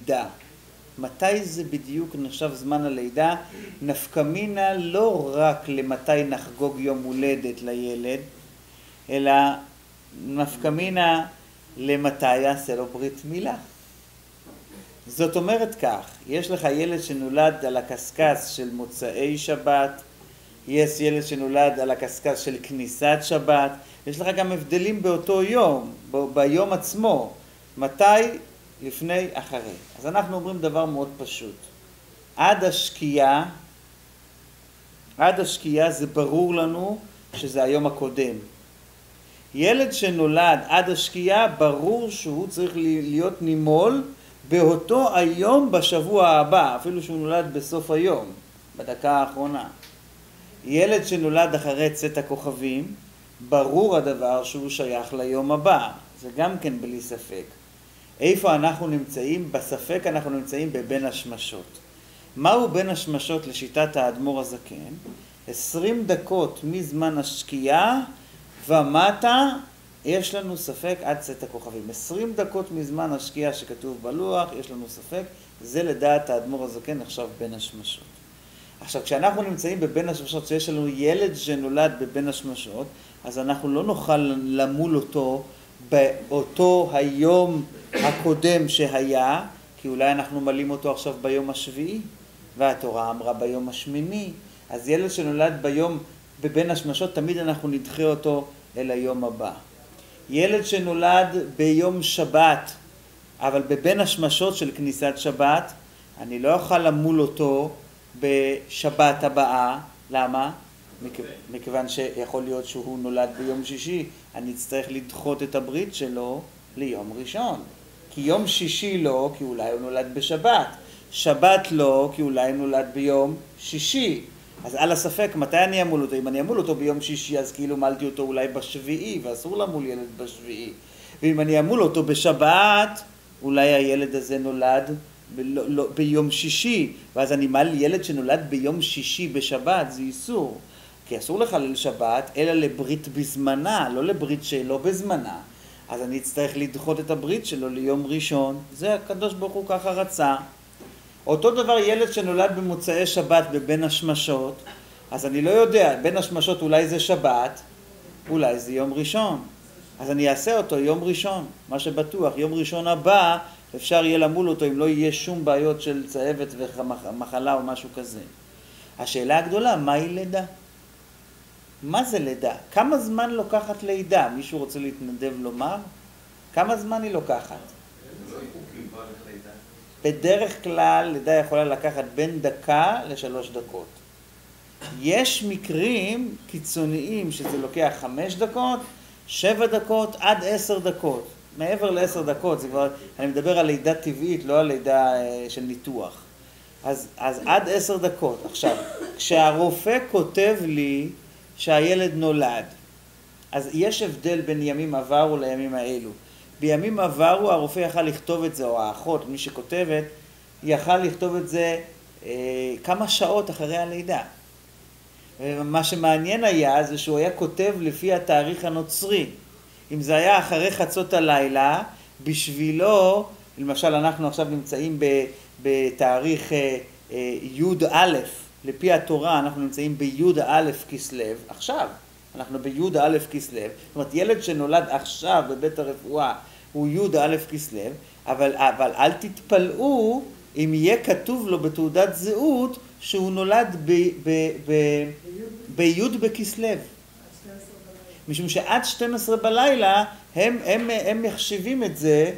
הלידה. מתי זה בדיוק נחשב זמן הלידה? נפקא מינה לא רק למתי נחגוג יום הולדת לילד, אלא נפקא מינה למתי יעשה לו ברית מילה. זאת אומרת כך, יש לך ילד שנולד על הקסקס של מוצאי שבת, יש ילד שנולד על הקסקס של כניסת שבת, יש לך גם הבדלים באותו יום, ביום עצמו, מתי, לפני, אחרי. אז אנחנו אומרים דבר מאוד פשוט. עד השקיעה זה ברור לנו שזה היום הקודם. ילד שנולד עד השקיעה ברור שהוא צריך להיות נימול באותו היום בשבוע הבא, אפילו שהוא נולד בסוף היום, בדקה האחרונה. ילד שנולד אחרי צאת הכוכבים, ברור הדבר שהוא שייך ליום הבא, זה גם כן בלי ספק. איפה אנחנו נמצאים? בספק אנחנו נמצאים בבין השמשות. מהו בין השמשות לשיטת האדמו"ר הזקן? 20 דקות מזמן השקיעה ומטה יש לנו ספק עד צאת הכוכבים. 20 דקות מזמן השקיעה שכתוב בלוח, יש לנו ספק, זה לדעת האדמו"ר הזקן נחשב בין השמשות. עכשיו, כשאנחנו נמצאים בבין השמשות, שיש לנו ילד שנולד בבין השמשות, אז אנחנו לא נוכל למול אותו באותו היום הקודם שהיה, כי אולי אנחנו מלאים אותו עכשיו ביום השביעי, והתורה אמרה ביום השמיני. אז ילד שנולד ביום בבין השמשות, תמיד אנחנו נדחה אותו אל היום הבא. ילד שנולד ביום שבת, אבל בבין השמשות של כניסת שבת, אני לא אוכל למול אותו בשבת הבאה. למה? מכיוון שיכול להיות שהוא נולד ביום שישי, אני אצטרך לדחות את הברית שלו ליום ראשון. כי יום שישי לא, כי אולי הוא נולד בשבת. שבת לא, כי אולי הוא נולד ביום שישי. אז על הספק, מתי אני אמול אותו? אם אני אמול אותו ביום שישי, אז כאילו מלתי אותו אולי בשביעי, ואסור למול ילד בשביעי. ואם אני אמול אותו בשבת, אולי הילד הזה נולד ביום שישי, ואז אני מל ילד שנולד ביום שישי בשבת, זה איסור. כי אסור לחלל שבת, אלא לברית בזמנה, לא לברית שלא בזמנה. אז אני אצטרך לדחות את הברית שלו ליום ראשון. זה הקדוש ברוך הוא ככה רצה. אותו דבר ילד שנולד במוצאי שבת בבין השמשות, אז אני לא יודע, בין השמשות אולי זה שבת, אולי זה יום ראשון. אז אני אעשה אותו יום ראשון, מה שבטוח, יום ראשון הבא אפשר יהיה למול אותו אם לא יהיה שום בעיות של צהבת ומחלה או משהו כזה. השאלה הגדולה, מהי לידה? מה זה לידה? כמה זמן לוקחת לידה? מישהו רוצה להתנדב לומר? כמה זמן היא לוקחת? בדרך כלל לידה יכולה לקחת בין דקה ל3 דקות. יש מקרים קיצוניים שזה לוקח 5 דקות, 7 דקות עד 10 דקות. מעבר ל10 דקות, זה כבר, אני מדבר על לידה טבעית, לא על לידה של ניתוח. אז עד 10 דקות. עכשיו, כשהרופא כותב לי שהילד נולד, אז יש הבדל בין ימים עברו לימים האלו. בימים עברו הרופא יכל לכתוב את זה, או האחות, מי שכותבת, יכל לכתוב את זה כמה שעות אחרי הלידה. מה שמעניין היה זה שהוא היה כותב לפי התאריך הנוצרי. אם זה היה אחרי חצות הלילה, בשבילו, למשל אנחנו עכשיו נמצאים בתאריך י' לפי התורה אנחנו נמצאים בי' כסלו, עכשיו, אנחנו בי' כסלו, זאת אומרת ילד שנולד עכשיו בבית הרפואה הוא י' כסלו, אבל אל תתפלאו אם יהיה כתוב לו בתעודת זהות שהוא נולד בי' בכסלו. משום שעד 12 בלילה הם מחשיבים את זה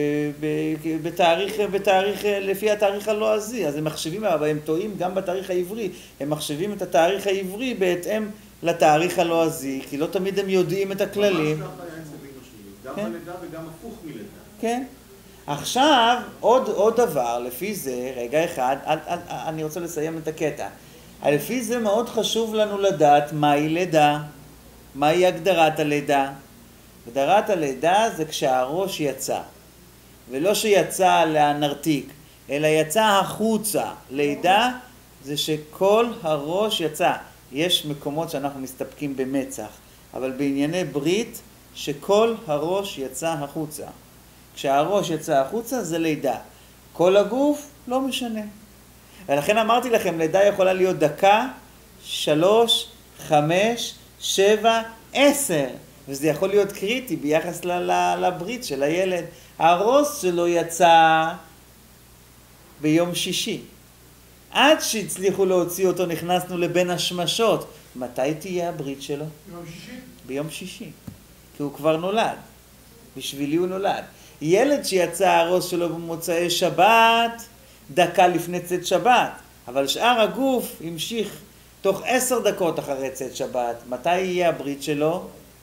בתאריך לפי התאריך הלועזי, אז הם מחשיבים, אבל הם טועים גם בתאריך העברי, הם מחשיבים את התאריך העברי בהתאם לתאריך הלועזי, כי לא תמיד הם יודעים את הכללים. גם בלידה וגם הפוך מלידה. כן. עכשיו, עוד דבר, לפי זה, רגע אחד, אני רוצה לסיים את הקטע. לפי זה מאוד חשוב לנו לדעת מהי לידה, מהי הגדרת הלידה. הגדרת הלידה זה כשהראש יצא, ולא שיצא להנרתיק, אלא יצא החוצה. לידה זה שכל הראש יצא. יש מקומות שאנחנו מסתפקים במצח, אבל בענייני ברית שכל הראש יצא החוצה. כשהראש יצא החוצה זה לידה. כל הגוף, לא משנה. ולכן אמרתי לכם, לידה יכולה להיות דקה, 3, 5, 7, 10. וזה יכול להיות קריטי ביחס לברית של הילד. הראש שלו יצא ביום שישי. עד שהצליחו להוציא אותו, נכנסנו לבין השמשות. מתי תהיה הברית שלו? ביום שישי? ביום שישי. כי הוא כבר נולד. בשבילי הוא נולד. ילד שיצא הראש שלו במוצאי שבת, דקה לפני צאת שבת. אבל שאר הגוף המשיך תוך 10 דקות אחרי צאת שבת. מתי יהיה הברית שלו?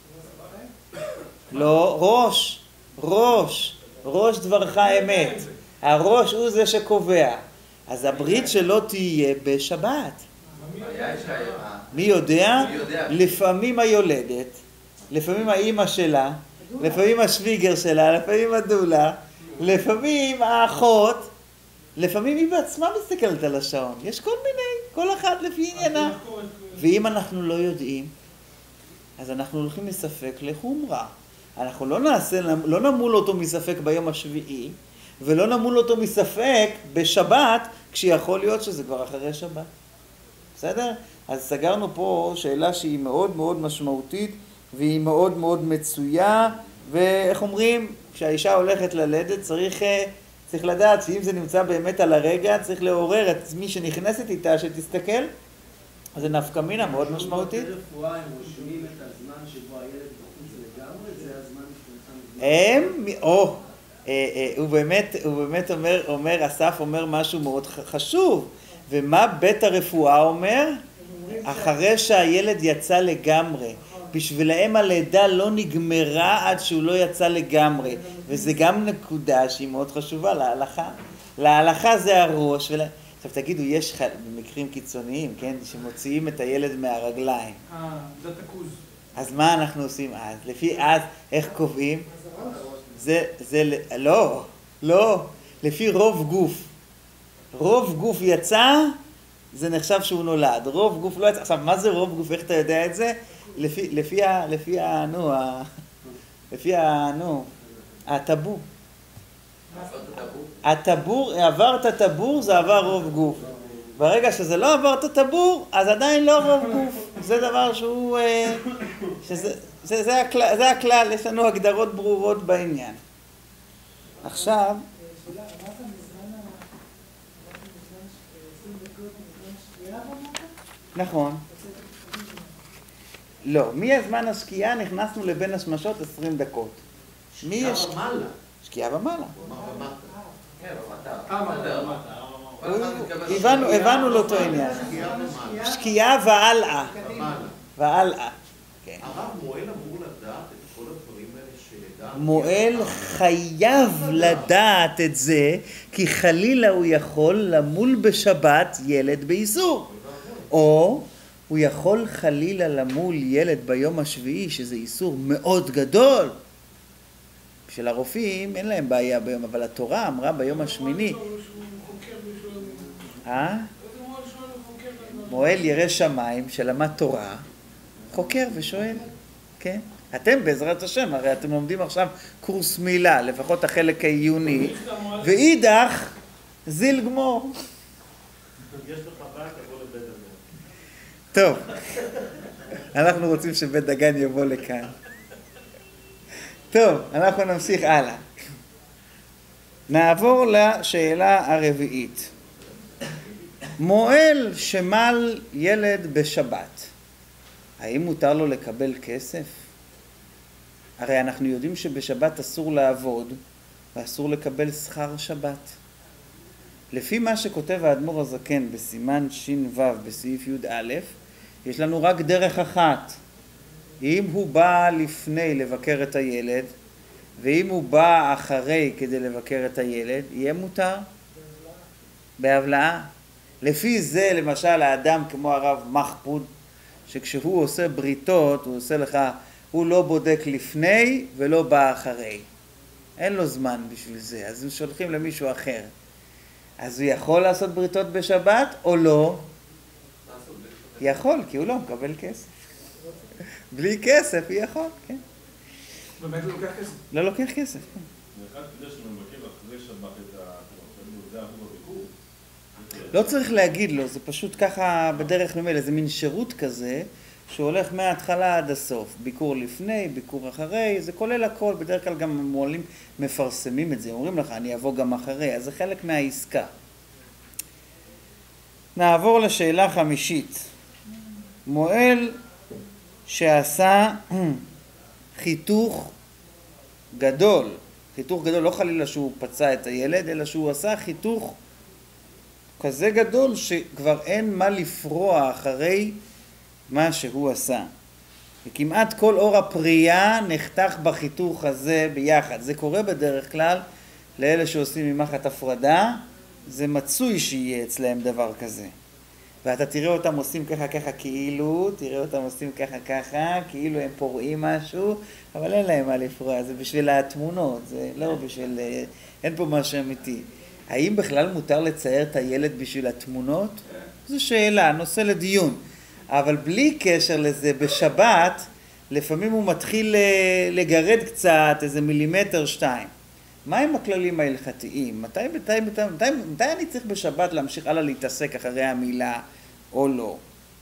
לא, ראש. ראש. ראש דברך אמת. הראש הוא זה שקובע. אז הברית שלו תהיה בשבת. מי יודע? לפעמים היולדת, לפעמים האמא שלה, לפעמים השוויגר שלה, לפעמים הדולה, לפעמים האחות, לפעמים היא בעצמה מסתכלת על השעון. יש כל מיני, כל אחד לפי עניינה. ואם אנחנו לא יודעים, אז אנחנו הולכים מספק לחומרה. אנחנו לא נמול אותו מספק ביום השביעי, ולא נמול אותו מספק בשבת, כשיכול להיות שזה כבר אחרי שבת. בסדר? אז סגרנו פה שאלה שהיא מאוד מאוד משמעותית, והיא מאוד מאוד מצויה, ואיך אומרים, כשהאישה הולכת ללדת, צריך לדעת שאם זה נמצא באמת על הרגע, צריך לעורר את מי שנכנסת איתה, שתסתכל. אז זה נפקא מינה מאוד משמעותית. בבתי רפואה הם רושמים את הזמן שבו הילד בחוץ לגמרי, זה הזמן מבחינתם. הוא באמת אומר, אסף אומר משהו מאוד חשוב. ומה בית הרפואה אומר? אחרי שהילד יצא לגמרי. בשבילהם הלידה לא נגמרה עד שהוא לא יצא לגמרי. וזה גם נקודה שהיא מאוד חשובה להלכה. להלכה זה הראש. עכשיו תגידו, יש מקרים קיצוניים, כן? שמוציאים את הילד מהרגליים. זה תקוז. אז מה אנחנו עושים אז? לפי אז, איך קובעים? לא. לפי רוב גוף. רוב גוף יצא, זה נחשב שהוא נולד. רוב גוף לא יצא. עכשיו, מה זה רוב גוף? איך אתה יודע את זה? הטבור. עברת טבור, זה עבר רוב גוף. ברגע שזה לא עברת טבור, אז עדיין לא רוב גוף. זה דבר שהוא... זה הכלל, יש לנו הגדרות ברורות בעניין. עכשיו... נכון. לא, מהזמן השקיעה נכנסנו לבין השמשות 20 דקות. שקיעה ומעלה. שקיעה ומעלה. כן, הבנו לו אותו עניין. שקיעה והלאה. והלאה. הרב מועל אמור לדעת את כל הדברים האלה שלדעת? מועל חייב לדעת את זה, כי חלילה הוא יכול למול בשבת ילד באיסור. או הוא יכול חלילה למול ילד ביום השביעי, שזה איסור מאוד גדול. של הרופאים אין להם בעיה ביום, אבל התורה אמרה ביום השמיני. מועל ירא שמיים שלמד תורה, חוקר ושואל, כן? אתם בעזרת השם, הרי אתם לומדים עכשיו קורס מילה, לפחות החלק העיוני, ואידך זיל גמור. יש לך בעיה, תבוא לבית דגן. טוב, אנחנו רוצים שבית דגן יבוא לכאן. טוב, אנחנו נמשיך הלאה. נעבור לשאלה הרביעית. מועל שמל ילד בשבת, האם מותר לו לקבל כסף? הרי אנחנו יודעים שבשבת אסור לעבוד ואסור לקבל שכר שבת. לפי מה שכותב האדמו"ר הזקן בסימן ש"ו בסעיף י"א, יש לנו רק דרך אחת. אם הוא בא לפני לבקר את הילד, ואם הוא בא אחרי כדי לבקר את הילד, יהיה מותר? בהבלעה. לפי זה, למשל, האדם כמו הרב מחפוד, שכשהוא עושה בריתות, הוא עושה לך, הוא לא בודק לפני ולא בא אחרי. אין לו זמן בשביל זה, אז הם שולחים למישהו אחר. אז הוא יכול לעשות בריתות בשבת או לא? יכול, כי הוא לא מקבל כסף. בלי כסף הוא יכול, כן. באמת לא לוקח כסף? לא לוקח כסף, כן. ואחד כדי שמבקר אחרי שבת את זה זה עבור הביקור. לא צריך להגיד לו, זה פשוט ככה בדרך ממילא, זה מין שירות כזה, שהולך מההתחלה עד הסוף. ביקור לפני, ביקור אחרי, זה כולל הכל, בדרך כלל גם המועלים מפרסמים את זה, אומרים לך, אני אבוא גם אחרי, אז זה חלק מהעסקה. נעבור לשאלה חמישית. מועל שעשה חיתוך גדול, חיתוך גדול, לא חלילה שהוא פצע את הילד, אלא שהוא עשה חיתוך כזה גדול שכבר אין מה לפרוע אחרי מה שהוא עשה. וכמעט כל אור הפרייה נחתך בחיתוך הזה ביחד. זה קורה בדרך כלל לאלה שעושים ממחט הפרדה, זה מצוי שיהיה אצלהם דבר כזה. ואתה תראה אותם עושים ככה ככה כאילו, תראה אותם עושים ככה ככה, כאילו הם פורעים משהו, אבל אין להם מה לפרוע, זה בשביל התמונות, זה לא בשביל, אין פה משהו אמיתי. האם בכלל מותר לצייר את הילד בשביל התמונות? זו שאלה, נושא לדיון. אבל בלי קשר לזה, בשבת, לפעמים הוא מתחיל לגרד קצת, איזה מילימטר שתיים. מה הם הכללים ההלכתיים? מתי אני צריך בשבת להמשיך הלאה להתעסק אחרי המילה או לא?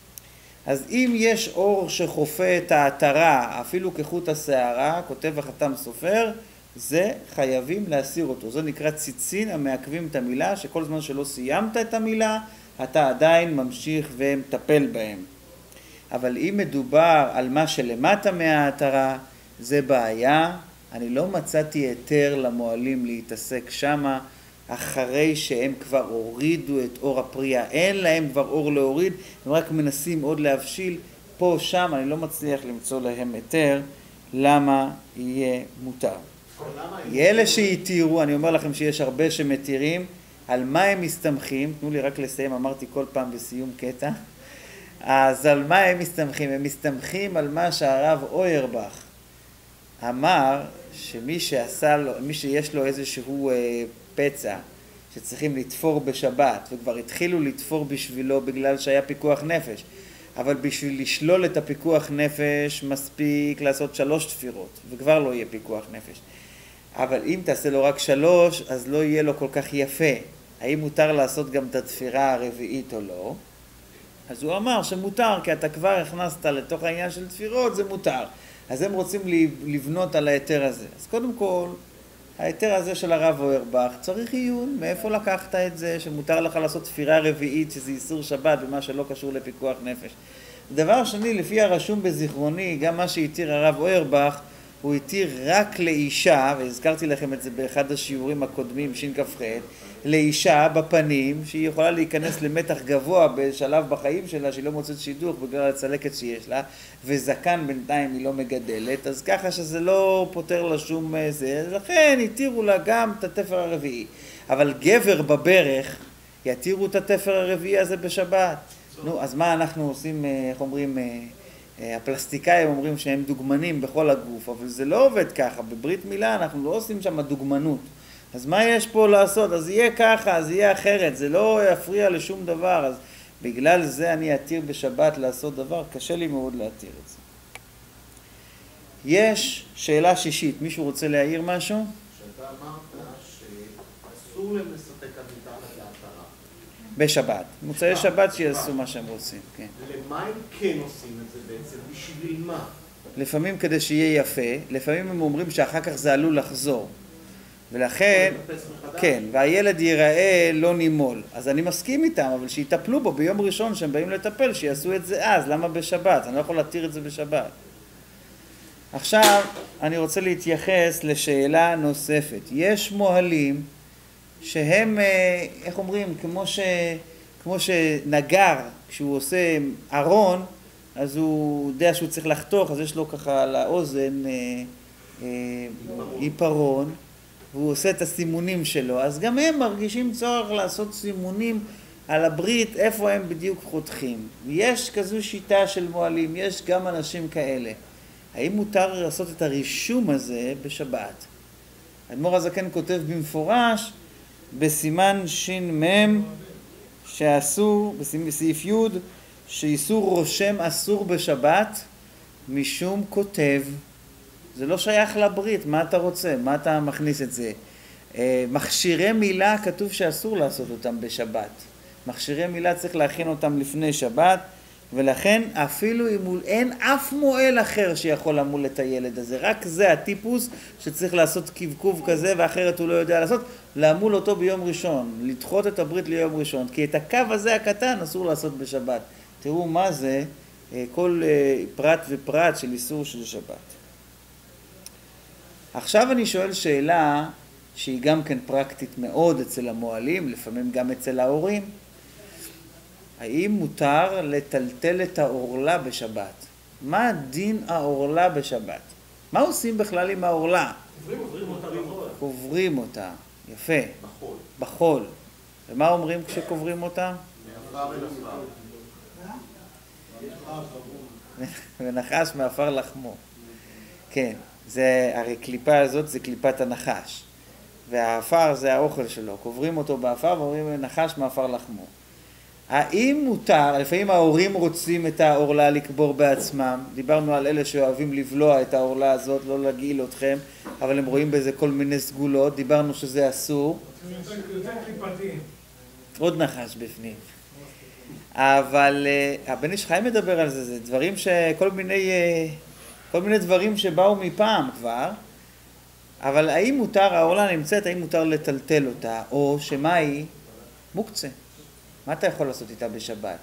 אז אם יש אור שחופה את העטרה, אפילו כחוט השערה, כותב החתם סופר, זה חייבים להסיר אותו. זה נקרא ציצין המעכבים את המילה, שכל זמן שלא סיימת את המילה, אתה עדיין ממשיך ומטפל בהם. אבל אם מדובר על מה שלמטה מהעטרה, זה בעיה. אני לא מצאתי היתר למועלים להתעסק שמה, אחרי שהם כבר הורידו את אור הפרייה. אין להם כבר אור להוריד, הם רק מנסים עוד להבשיל. פה, שם, אני לא מצליח למצוא להם היתר, למה יהיה מותר. אלה שהתירו, אני אומר לכם שיש הרבה שמתירים, על מה הם מסתמכים, תנו לי רק לסיים, אמרתי כל פעם בסיום קטע, אז על מה הם מסתמכים? הם מסתמכים על מה שהרב אוירבך אמר, שמי שעשה לו, מי שיש לו איזשהו פצע שצריכים לתפור בשבת, וכבר התחילו לתפור בשבילו בגלל שהיה פיקוח נפש, אבל בשביל לשלול את הפיקוח נפש מספיק לעשות 3 תפירות, וכבר לא יהיה פיקוח נפש. אבל אם תעשה לו רק 3, אז לא יהיה לו כל כך יפה. האם מותר לעשות גם את התפירה הרביעית או לא? אז הוא אמר שמותר, כי אתה כבר הכנסת לתוך העניין של תפירות, זה מותר. אז הם רוצים לבנות על ההיתר הזה. אז קודם כל, ההיתר הזה של הרב אוירבך צריך עיון. מאיפה לקחת את זה שמותר לך לעשות תפירה רביעית, שזה איסור שבת ומה שלא קשור לפיקוח נפש? דבר שני, לפי הרשום בזיכרוני, גם מה שהתיר הרב אוירבך, הוא התיר רק לאישה, והזכרתי לכם את זה באחד השיעורים הקודמים, שכ"ח, לאישה בפנים, שהיא יכולה להיכנס למתח גבוה בשלב בחיים שלה, שהיא לא מוצאת שידוך בגלל הצלקת שיש לה, וזקן בינתיים היא לא מגדלת, אז ככה שזה לא פותר לה שום זה, לכן התירו לה גם את התפר הרביעי. אבל גבר בברך, יתירו את התפר הרביעי הזה בשבת. נו, אז מה אנחנו עושים, איך אומרים, הפלסטיקאים אומרים שהם דוגמנים בכל הגוף, אבל זה לא עובד ככה. בברית מילה אנחנו לא עושים שם דוגמנות. אז מה יש פה לעשות? אז יהיה ככה, אז יהיה אחרת, זה לא יפריע לשום דבר. אז בגלל זה אני אתיר בשבת לעשות דבר, קשה לי מאוד להתיר את זה. יש שאלה שישית, מישהו רוצה להעיר משהו? שאתה אמרת שאסור להם לספק מתחת לעטרה. בשבת. מוצאי שבת שיעשו מה שהם רוצים, כן. למה הם כן עושים את זה בעצם? בשביל מה? לפעמים כדי שיהיה יפה, לפעמים הם אומרים שאחר כך זה עלול לחזור. ולכן, כן, והילד ייראה לא נימול. אז אני מסכים איתם, אבל שיטפלו בו ביום ראשון שהם באים לטפל, שיעשו את זה אז. למה בשבת? אני לא יכול להתיר את זה בשבת. עכשיו, אני רוצה להתייחס לשאלה נוספת. יש מוהלים שהם, איך אומרים, כמו שנגר, כשהוא עושה ארון, אז הוא יודע שהוא צריך לחתוך, אז יש לו ככה על האוזן עיפרון, והוא עושה את הסימונים שלו. אז גם הם מרגישים צורך לעשות סימונים על הברית, איפה הם בדיוק חותכים. יש כזו שיטה של מוהלים, יש גם אנשים כאלה. האם מותר לעשות את הרישום הזה בשבת? אדמו"ר הזקן כותב במפורש, בסימן ש"מ, שעשו, בסעיף י', שאיסור רושם אסור בשבת, משום כותב. זה לא שייך לברית, מה אתה רוצה? מה אתה מכניס את זה? מכשירי מילה כתוב שאסור לעשות אותם בשבת. מכשירי מילה צריך להכין אותם לפני שבת, ולכן אפילו אם אין אף מועל אחר שיכול למול את הילד הזה, רק זה הטיפוס שצריך לעשות קבקוב כזה, ואחרת הוא לא יודע לעשות, למול אותו ביום ראשון, לדחות את הברית ליום ראשון, כי את הקו הזה הקטן אסור לעשות בשבת. תראו מה זה כל פרט ופרט של איסור של שבת. עכשיו אני שואל שאלה שהיא גם כן פרקטית מאוד אצל המועלים, לפעמים גם אצל ההורים. האם מותר לטלטל את העורלה בשבת? מה דין העורלה בשבת? מה עושים בכלל עם העורלה? קוברים אותה. יפה. בחול. בחול. ומה אומרים כשקוברים אותה? ונחש מעפר לחמו. כן, הרי קליפה הזאת זה קליפת הנחש. והאפר זה האוכל שלו. קוברים אותו באפר ואומרים נחש מעפר לחמו. האם מותר, לפעמים ההורים רוצים את העורלה לקבור בעצמם, דיברנו על אלה שאוהבים לבלוע את העורלה הזאת, לא להגעיל אתכם, אבל הם רואים בזה כל מיני סגולות, דיברנו שזה אסור. עוד נחש בפנים. אבל הבן איש חי מדבר על זה, זה דברים כל מיני דברים שבאו מפעם כבר, אבל האם מותר, העורלה נמצאת, האם מותר לטלטל אותה, או שמה היא? מוקצה. מה אתה יכול לעשות איתה בשבת?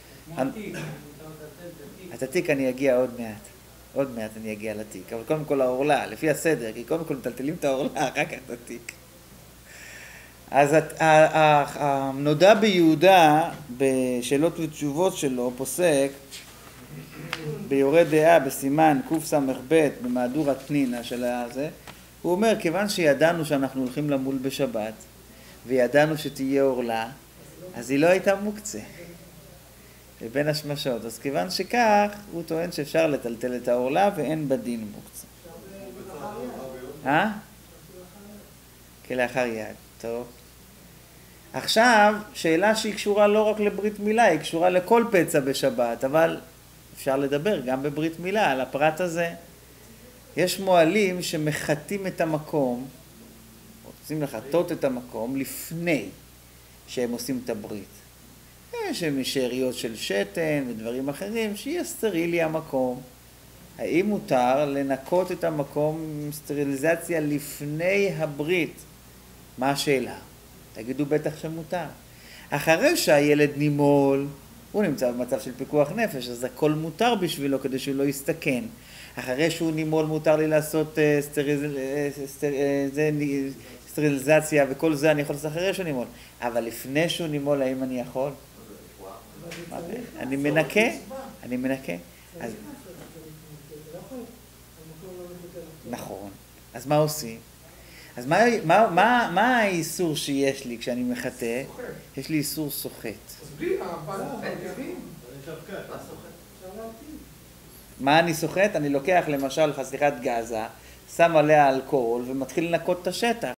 את התיק אני אגיע עוד מעט אני אגיע לתיק, אבל קודם כל העורלה, לפי הסדר, כי קודם כל מטלטלים את העורלה, אחר כך את התיק. אז הנודע ביהודה, בשאלות ותשובות שלו, פוסק, ביורה דעה, בסימן קס"ב, במהדורת פנינה של הזה, הוא אומר, כיוון שידענו שאנחנו הולכים למול בשבת, וידענו שתהיה עורלה, אז היא לא הייתה מוקצה בין השמשות. אז כיוון שכך, הוא טוען שאפשר לטלטל את העורלה ואין בדין מוקצה. כלאחר יד. טוב. עכשיו, שאלה שהיא קשורה לא רק לברית מילה, היא קשורה לכל פצע בשבת, אבל אפשר לדבר גם בברית מילה על הפרט הזה. יש מועלים שמחטאים את המקום, רוצים לחטות את המקום לפני שהם עושים את הברית. יש שאריות של שתן ודברים אחרים, שיהיה סטרילי המקום. האם מותר לנקות את המקום עם סטריליזציה לפני הברית? מה השאלה? תגידו בטח שמותר. אחרי שהילד נימול, הוא נמצא במצב של פיקוח נפש, אז הכל מותר בשבילו כדי שהוא לא יסתכן. אחרי שהוא נימול מותר לי לעשות סטריליזציה וכל זה אני יכול לעשות אחרי שהוא נימול. אבל לפני שהוא נימול, האם אני יכול? אני מנקה. נכון. אז מה עושים? אז מה האיסור שיש לי כשאני מחטא? יש לי איסור סוחט. מה אני סוחט? אני לוקח למשל חתיכת גזה, שם עליה אלכוהול ומתחיל לנקות את השטח.